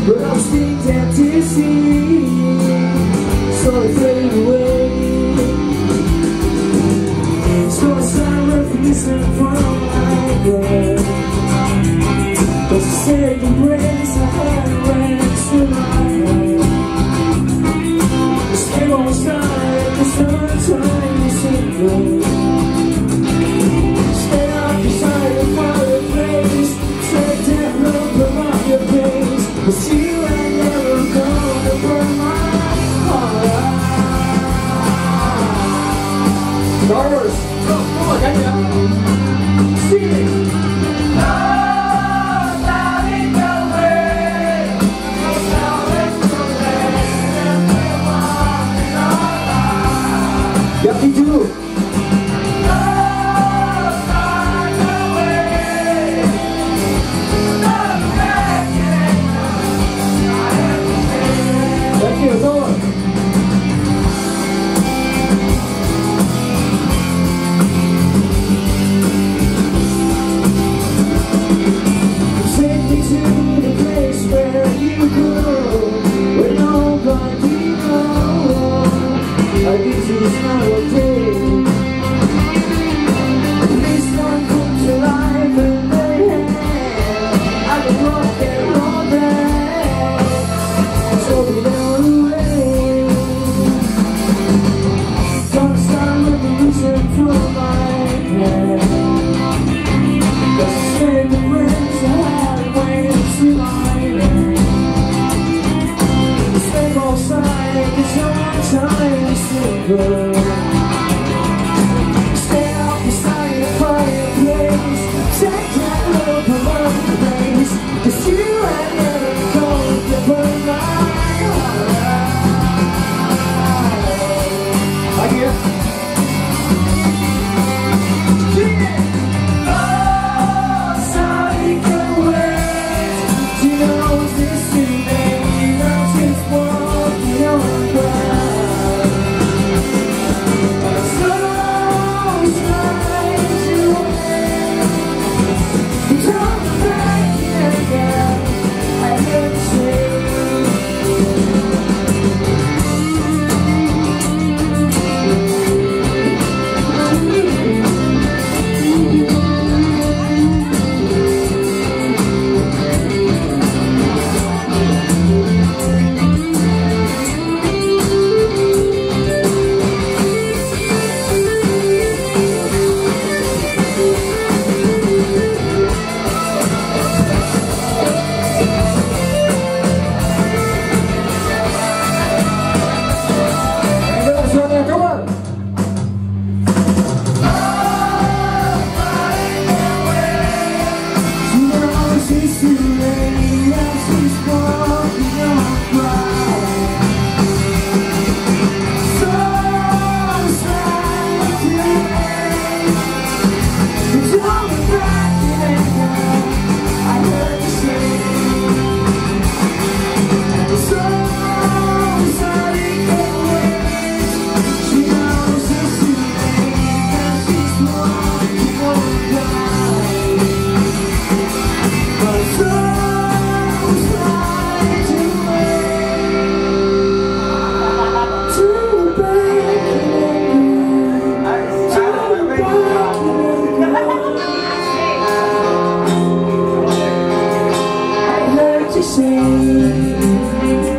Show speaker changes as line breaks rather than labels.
but all things have to see, so they fade away. So I silent listen from my breath, 'cause the second grace I had went to my head. Stay on side, the sunshine is single. Stay up beside the fireplace, take that look from your face. But you ain't never gonna burn my heart out. Doors, come on, get it up. Sing it. Yucky too. Thank you, go on. Take me to the place where you go, where nobody knows. I give you a smile of day. Please don't come to life and lay hand. I can walk and all day, so we don't away. Don't start losing from my head, 'cause I spend the rest I had waiting to my end. Stay on side, 'cause time is single. Stay out beside the fireplace, take that look from my face. 'Cause you ain't never gonna burn my heart out. I hear. Oh, sorry, can wait. You know this evening, you know just walking on by. Say